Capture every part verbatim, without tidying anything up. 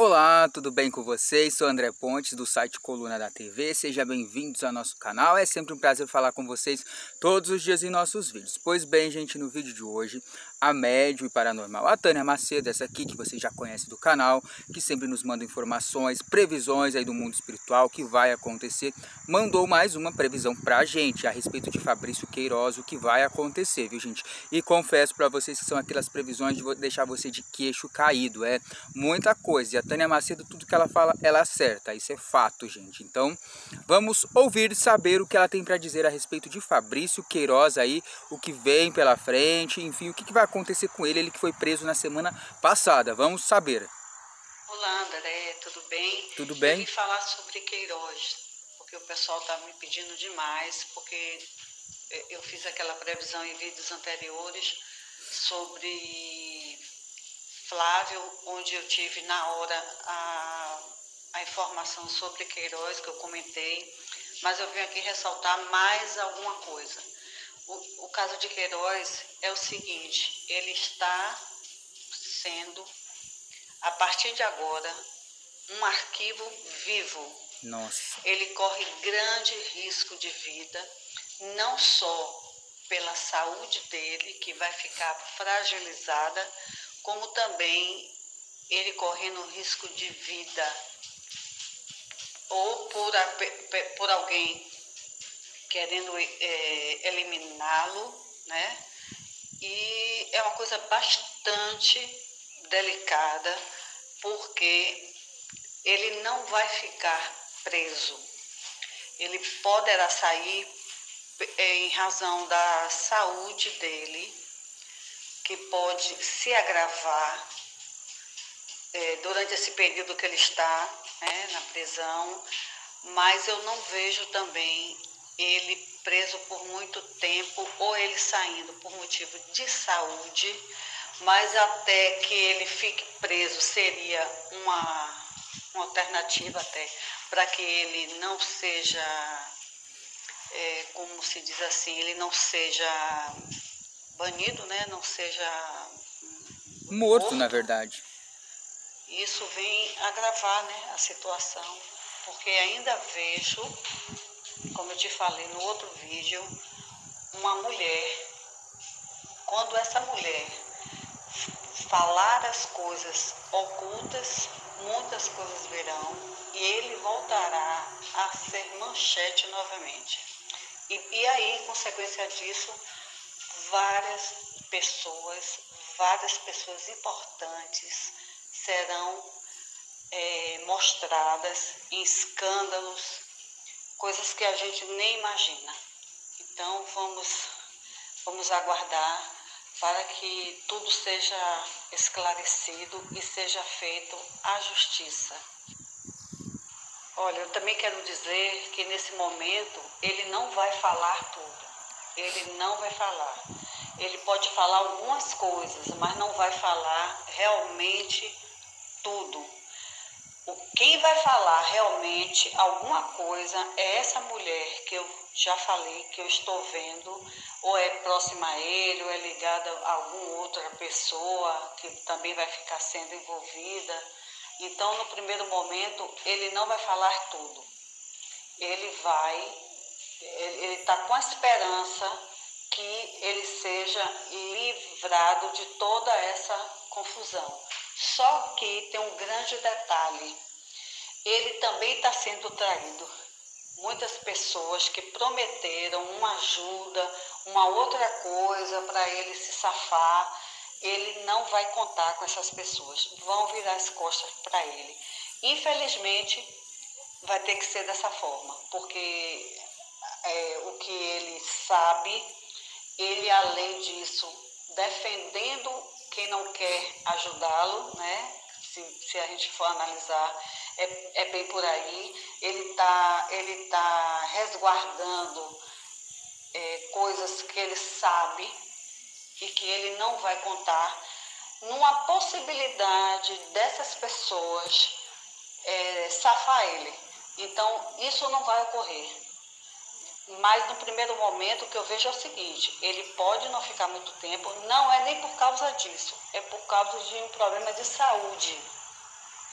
Olá, tudo bem com vocês? Sou André Pontes do site Coluna da T V, sejam bem-vindos ao nosso canal, é sempre um prazer falar com vocês todos os dias em nossos vídeos. Pois bem, gente, no vídeo de hoje, a médium e paranormal, a Tânia Macedo, essa aqui que vocês já conhecem do canal, que sempre nos manda informações, previsões aí do mundo espiritual, que vai acontecer, mandou mais uma previsão pra gente a respeito de Fabrício Queiroz, o que vai acontecer, viu, gente? E confesso pra vocês que são aquelas previsões de deixar você de queixo caído, é muita coisa. E a Tânia Macedo, tudo que ela fala, ela acerta. Isso é fato, gente. Então, vamos ouvir e saber o que ela tem para dizer a respeito de Fabrício Queiroz aí, o que vem pela frente, enfim, o que vai acontecer com ele, ele que foi preso na semana passada. Vamos saber. Olá, André, tudo bem? Tudo bem? Eu vim falar sobre Queiroz, porque o pessoal está me pedindo demais, porque eu fiz aquela previsão em vídeos anteriores sobre Flávio, onde eu tive na hora a, a informação sobre Queiroz, que eu comentei, mas eu vim aqui ressaltar mais alguma coisa. O, o caso de Queiroz é o seguinte, ele está sendo, a partir de agora, um arquivo vivo. Nossa. Ele corre grande risco de vida, não só pela saúde dele, que vai ficar fragilizada, como também ele correndo risco de vida ou por, a, por alguém querendo é, eliminá-lo, né? E é uma coisa bastante delicada, porque ele não vai ficar preso. Ele poderá sair é, em razão da saúde dele, que pode se agravar é, durante esse período que ele está né, na prisão, mas eu não vejo também ele preso por muito tempo ou ele saindo por motivo de saúde, mas até que ele fique preso seria uma, uma alternativa até para que ele não seja, é, como se diz assim, ele não seja banido, né? Não seja Morto, morto. na verdade. Isso vem agravar, né, a situação, porque ainda vejo, como eu te falei no outro vídeo, uma mulher, quando essa mulher falar as coisas ocultas, muitas coisas virão e ele voltará a ser manchete novamente. E, e aí, em consequência disso, várias pessoas, várias pessoas importantes serão é, mostradas em escândalos, coisas que a gente nem imagina. Então vamos, vamos aguardar para que tudo seja esclarecido e seja feito a justiça. Olha, eu também quero dizer que nesse momento ele não vai falar tudo. Ele não vai falar. Ele pode falar algumas coisas, mas não vai falar realmente tudo. Quem vai falar realmente alguma coisa é essa mulher que eu já falei, que eu estou vendo, ou é próxima a ele, ou é ligada a alguma outra pessoa que também vai ficar sendo envolvida. Então, no primeiro momento, ele não vai falar tudo. Ele vai, ele está com a esperança que ele seja livrado de toda essa confusão. Só que tem um grande detalhe, ele também está sendo traído. Muitas pessoas que prometeram uma ajuda, uma outra coisa para ele se safar, ele não vai contar com essas pessoas, vão virar as costas para ele. Infelizmente, vai ter que ser dessa forma, porque é, o que ele sabe, ele além disso, defendendo quem não quer ajudá-lo, né? Se, se a gente for analisar, é, é bem por aí. Ele está ele tá resguardando é, coisas que ele sabe e que ele não vai contar, numa possibilidade dessas pessoas é, safar ele. Então, isso não vai ocorrer. Mas no primeiro momento o que eu vejo é o seguinte, ele pode não ficar muito tempo, não é nem por causa disso, é por causa de um problema de saúde.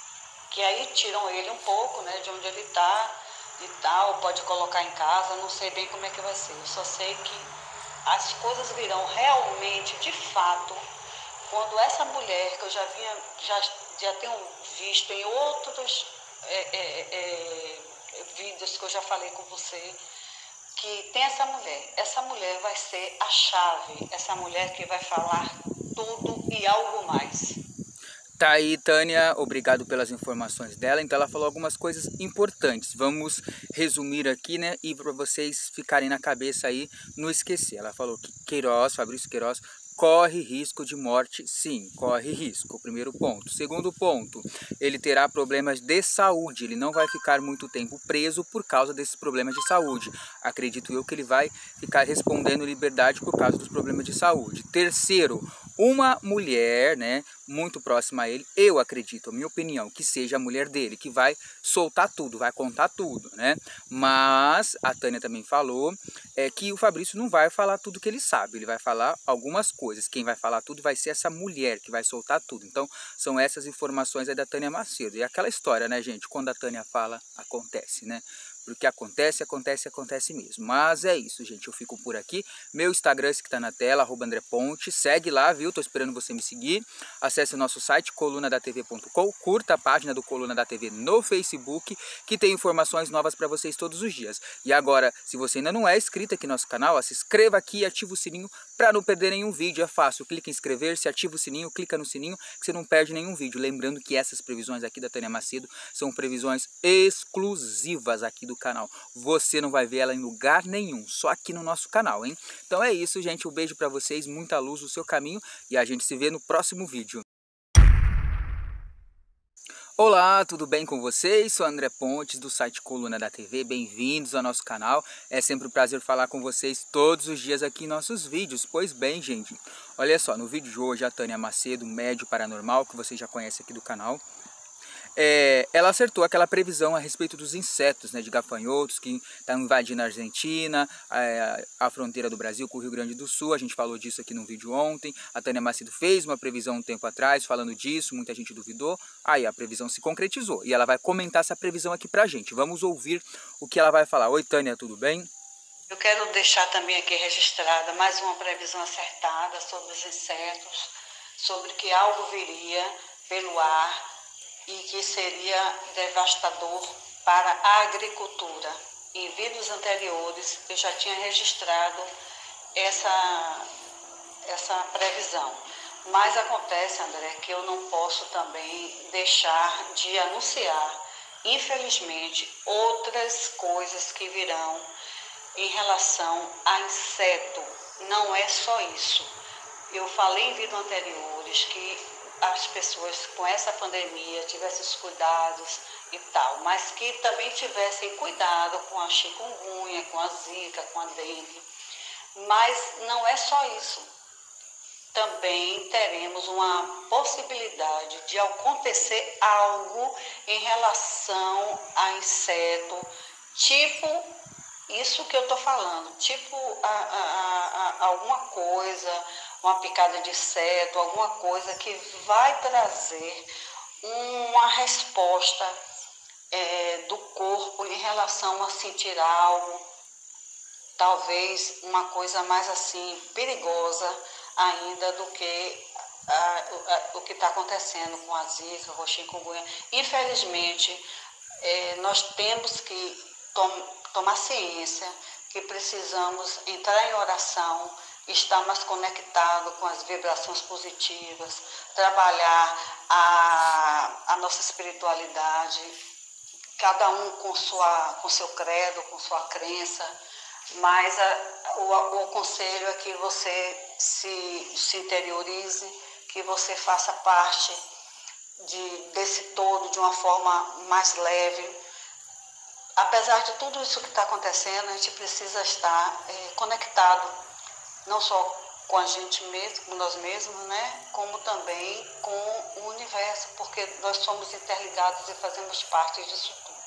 que aí tiram ele um pouco, né, de onde ele está e tal, pode colocar em casa, não sei bem como é que vai ser. Eu só sei que as coisas virão realmente, de fato, quando essa mulher, que eu já vinha, já, já tenho visto em outros é, é, é, vídeos que eu já falei com você, que tem essa mulher. Essa mulher vai ser a chave, essa mulher que vai falar tudo e algo mais. Tá aí, Tânia, obrigado pelas informações dela. Então ela falou algumas coisas importantes. Vamos resumir aqui, né, e para vocês ficarem na cabeça aí, não esquecer. Ela falou que Queiroz, Fabrício Queiroz, corre risco de morte, sim, corre risco, o primeiro ponto. Segundo ponto, ele terá problemas de saúde, ele não vai ficar muito tempo preso por causa desses problemas de saúde. Acredito eu que ele vai ficar respondendo liberdade por causa dos problemas de saúde. Terceiro, uma mulher, né, muito próxima a ele, eu acredito, a minha opinião, que seja a mulher dele, que vai soltar tudo, vai contar tudo, né? Mas a Tânia também falou é, que o Fabrício não vai falar tudo que ele sabe, ele vai falar algumas coisas. Quem vai falar tudo vai ser essa mulher que vai soltar tudo. Então, são essas informações aí da Tânia Macedo. E aquela história, né, gente? Quando a Tânia fala, acontece, né? Porque acontece, acontece, acontece mesmo. Mas é isso, gente. Eu fico por aqui. Meu Instagram, esse que tá na tela, arroba André Ponte. Segue lá, viu? Tô esperando você me seguir. Acesse o nosso site, coluna da T V ponto com. Curta a página do Coluna da T V no Facebook, que tem informações novas para vocês todos os dias. E agora, se você ainda não é inscrito aqui no nosso canal, ó, se inscreva aqui e ativa o sininho para não perder nenhum vídeo. É fácil. Clica em inscrever-se, ativa o sininho, clica no sininho, que você não perde nenhum vídeo. Lembrando que essas previsões aqui da Tânia Macedo são previsões exclusivas aqui do canal. Você não vai ver ela em lugar nenhum, só aqui no nosso canal, hein? Então é isso, gente. Um beijo para vocês, muita luz no seu caminho e a gente se vê no próximo vídeo. Olá, tudo bem com vocês? Sou André Pontes do site Coluna da T V, bem-vindos ao nosso canal. É sempre um prazer falar com vocês todos os dias aqui em nossos vídeos. Pois bem, gente, olha só, no vídeo de hoje a Tânia Macedo, médio paranormal, que vocês já conhecem aqui do canal, É, ela acertou aquela previsão a respeito dos insetos, né, de gafanhotos que estão invadindo a Argentina, a, a fronteira do Brasil com o Rio Grande do Sul. A gente falou disso aqui no vídeo ontem. A Tânia Macedo fez uma previsão um tempo atrás falando disso, muita gente duvidou. Aí a previsão se concretizou e ela vai comentar essa previsão aqui pra gente. Vamos ouvir o que ela vai falar. Oi, Tânia, tudo bem? Eu quero deixar também aqui registrada mais uma previsão acertada sobre os insetos, sobre que algo viria pelo ar e que seria devastador para a agricultura. Em vídeos anteriores eu já tinha registrado essa, essa previsão. Mas acontece, André, que eu não posso também deixar de anunciar, infelizmente, outras coisas que virão em relação a inseto. Não é só isso. Eu falei em vídeos anteriores que as pessoas com essa pandemia tivessem os cuidados e tal, mas que também tivessem cuidado com a chikungunya, com a zika, com a dengue. Mas não é só isso. Também teremos uma possibilidade de acontecer algo em relação a inseto, tipo isso que eu estou falando, tipo a, a, a, alguma coisa, uma picada de inseto, alguma coisa que vai trazer uma resposta é, do corpo em relação a sentir algo, talvez uma coisa mais assim perigosa ainda do que a, a, o que está acontecendo com a zika, com o chikungunya. Infelizmente, é, nós temos que tom, tomar ciência que precisamos entrar em oração, estar mais conectado com as vibrações positivas, trabalhar a, a nossa espiritualidade, cada um com, sua, com seu credo, com sua crença, mas a, o, o conselho é que você se, se interiorize, que você faça parte de, desse todo de uma forma mais leve. Apesar de tudo isso que está acontecendo, a gente precisa estar é, conectado, não só com a gente mesmo, com nós mesmos, né? Como também com o universo, porque nós somos interligados e fazemos parte disso tudo.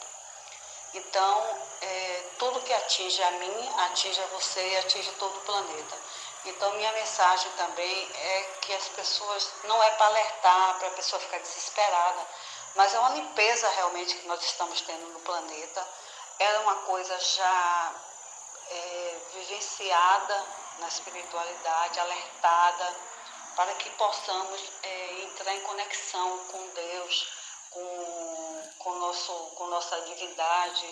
Então, é, tudo que atinge a mim, atinge a você e atinge todo o planeta. Então, minha mensagem também é que as pessoas, não é para alertar, para a pessoa ficar desesperada, mas é uma limpeza realmente que nós estamos tendo no planeta. Era uma coisa já é, vivenciada na espiritualidade, alertada, para que possamos é, entrar em conexão com Deus, com, com, nosso, com nossa divindade,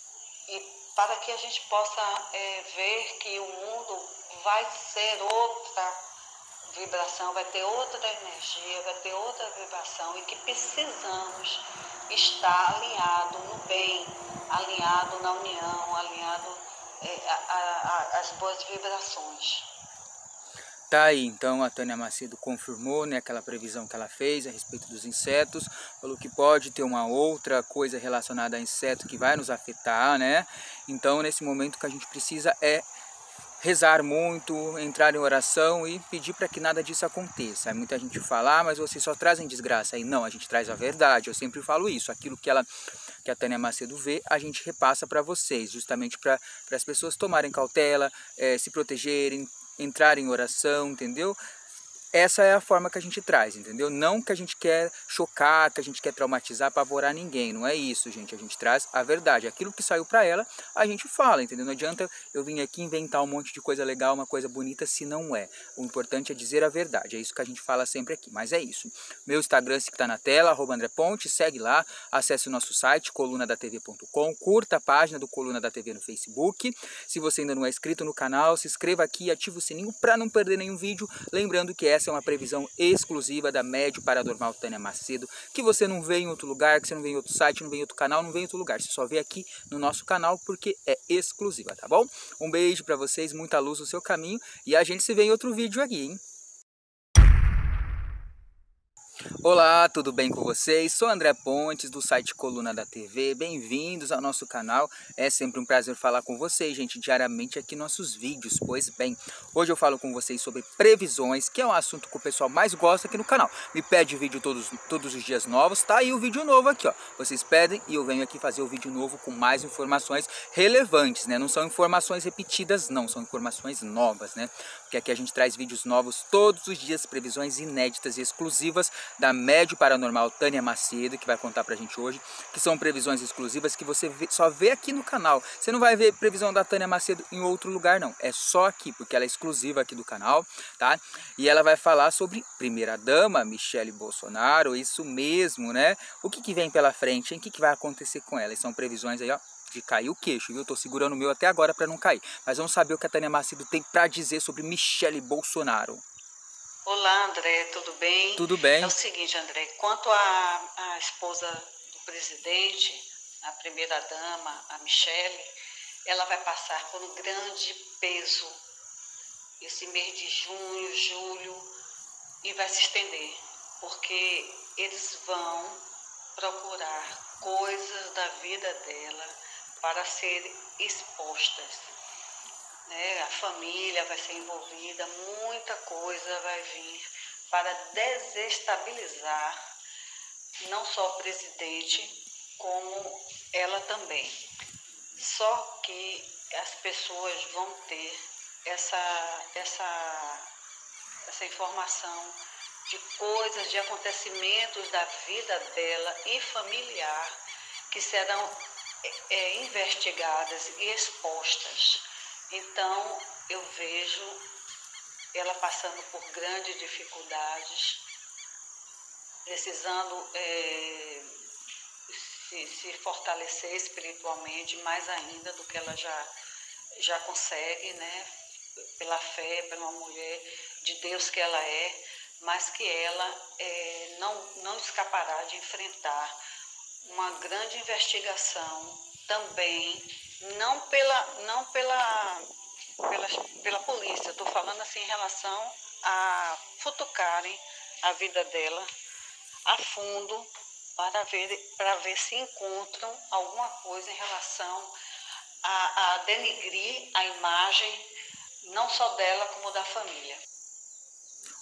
e para que a gente possa é, ver que o mundo vai ser outra vibração, vai ter outra energia, vai ter outra vibração, e que precisamos estar alinhado no bem, alinhado na união, alinhado é, a, a, a, as boas vibrações. Tá aí, então a Tânia Macedo confirmou, né, aquela previsão que ela fez a respeito dos insetos, falou que pode ter uma outra coisa relacionada a inseto que vai nos afetar, né? Então nesse momento o que a gente precisa é rezar muito, entrar em oração e pedir para que nada disso aconteça. Aí muita gente fala, ah, mas vocês só trazem desgraça. Aí não, a gente traz a verdade, eu sempre falo isso, aquilo que ela... que a Tânia Macedo vê, a gente repassa para vocês, justamente para as pessoas tomarem cautela, é, se protegerem, entrar em oração, entendeu? Essa é a forma que a gente traz, entendeu? Não que a gente quer chocar, que a gente quer traumatizar, apavorar ninguém, não é isso, gente. A gente traz a verdade, aquilo que saiu para ela, a gente fala, entendeu? Não adianta eu vir aqui inventar um monte de coisa legal, uma coisa bonita, se não é. O importante é dizer a verdade, é isso que a gente fala sempre aqui, mas é isso. Meu Instagram que está na tela, arroba André Ponte, segue lá, acesse o nosso site, coluna da T V ponto com, curta a página do Coluna da T V no Facebook. Se você ainda não é inscrito no canal, se inscreva aqui e ative o sininho para não perder nenhum vídeo, lembrando que essa é uma previsão exclusiva da Médio Paranormal Tânia Macedo, que você não vê em outro lugar, que você não vê em outro site, não vê em outro canal, não vê em outro lugar. Você só vê aqui no nosso canal porque é exclusiva, tá bom? Um beijo para vocês, muita luz no seu caminho e a gente se vê em outro vídeo aqui, hein? Olá, tudo bem com vocês? Sou André Pontes do site Coluna da T V, bem-vindos ao nosso canal. É sempre um prazer falar com vocês, gente, diariamente aqui nossos vídeos. Pois bem, hoje eu falo com vocês sobre previsões, que é um assunto que o pessoal mais gosta aqui no canal. Me pede vídeo todos, todos os dias novos, tá aí o vídeo novo aqui, ó. Vocês pedem e eu venho aqui fazer o vídeo novo com mais informações relevantes, né? Não são informações repetidas, não, são informações novas, né? Porque aqui a gente traz vídeos novos todos os dias, previsões inéditas e exclusivas da Médio Paranormal Tânia Macedo, que vai contar pra gente hoje, que são previsões exclusivas que você vê, só vê aqui no canal. Você não vai ver previsão da Tânia Macedo em outro lugar, não. É só aqui, porque ela é exclusiva aqui do canal, tá? E ela vai falar sobre primeira-dama, Michele Bolsonaro, isso mesmo, né? O que que vem pela frente, hein? O que que vai acontecer com ela? E são previsões aí, ó, de cair o queixo, viu? Eu tô segurando o meu até agora para não cair. Mas vamos saber o que a Tânia Macedo tem para dizer sobre Michele Bolsonaro. Olá, André, tudo bem? Tudo bem? É o seguinte, André, quanto à a esposa do presidente, a primeira-dama, a Michele, ela vai passar por um grande peso esse mês de junho, julho, e vai se estender, porque eles vão procurar coisas da vida dela para serem expostas. Né? A família vai ser envolvida, muita coisa vai vir para desestabilizar não só o presidente, como ela também. Só que as pessoas vão ter essa, essa, essa informação de coisas, de acontecimentos da vida dela e familiar que serão é, investigadas e expostas. Então, eu vejo ela passando por grandes dificuldades, precisando é, se, se fortalecer espiritualmente mais ainda do que ela já, já consegue, né? Pela fé, pela mulher de Deus que ela é, mas que ela é, não, não escapará de enfrentar uma grande investigação também, não pela, não pela, pela, pela polícia, estou falando assim em relação a futucarem a vida dela a fundo para ver, para ver se encontram alguma coisa em relação a, a denigrir a imagem não só dela como da família.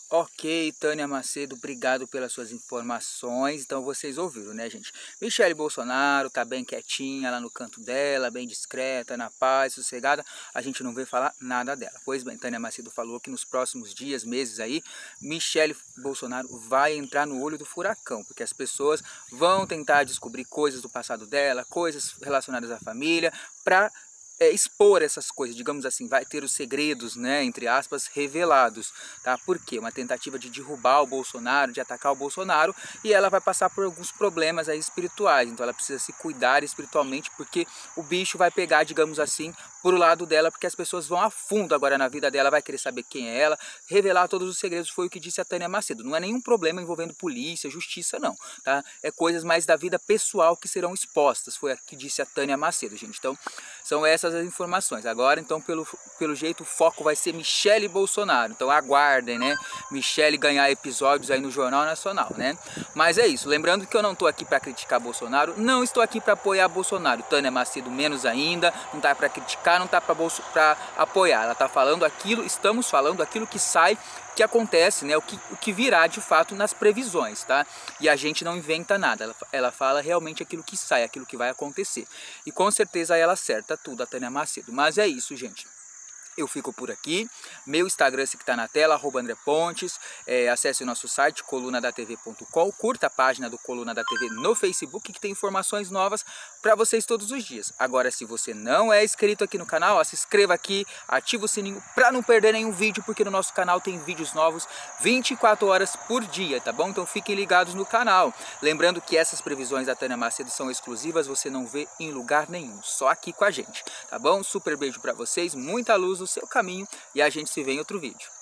Ok, Tânia Macedo, obrigado pelas suas informações. Então vocês ouviram, né, gente? Michele Bolsonaro tá bem quietinha lá no canto dela, bem discreta, na paz, sossegada. A gente não vê falar nada dela. Pois bem, Tânia Macedo falou que nos próximos dias, meses aí, Michele Bolsonaro vai entrar no olho do furacão, porque as pessoas vão tentar descobrir coisas do passado dela, coisas relacionadas à família, para É, expor essas coisas, digamos assim, vai ter os segredos, né, entre aspas, revelados, tá? Por quê? Uma tentativa de derrubar o Bolsonaro, de atacar o Bolsonaro, e ela vai passar por alguns problemas aí espirituais, então ela precisa se cuidar espiritualmente, porque o bicho vai pegar, digamos assim, pro lado dela, porque as pessoas vão a fundo agora na vida dela, vai querer saber quem é ela, revelar todos os segredos, foi o que disse a Tânia Macedo. Não é nenhum problema envolvendo polícia, justiça, não, tá? É coisas mais da vida pessoal que serão expostas, foi o que disse a Tânia Macedo, gente. Então, são essas as informações. Agora, então, pelo, pelo jeito, o foco vai ser Michele Bolsonaro. Então, aguardem, né? Michele ganhar episódios aí no Jornal Nacional, né? Mas é isso. Lembrando que eu não estou aqui para criticar Bolsonaro, não estou aqui para apoiar Bolsonaro. Tânia Macedo menos ainda, não está para criticar, não está para apoiar. Ela está falando aquilo, estamos falando aquilo que sai, que acontece, né? O que, o que virá de fato nas previsões, tá? E a gente não inventa nada, ela, ela fala realmente aquilo que sai, aquilo que vai acontecer. E com certeza ela acerta tudo, a Tânia Macedo. Mas é isso, gente. Eu fico por aqui, meu Instagram esse que está na tela, arroba André Pontes, é, acesse o nosso site, coluna da T V ponto com, curta a página do Coluna da T V no Facebook, que tem informações novas para vocês todos os dias. Agora, se você não é inscrito aqui no canal, ó, se inscreva aqui, ativa o sininho para não perder nenhum vídeo, porque no nosso canal tem vídeos novos vinte e quatro horas por dia, tá bom? Então fiquem ligados no canal. Lembrando que essas previsões da Tânia Macedo são exclusivas, você não vê em lugar nenhum, só aqui com a gente, tá bom? Super beijo para vocês, muita luz no seu caminho e a gente se vê em outro vídeo.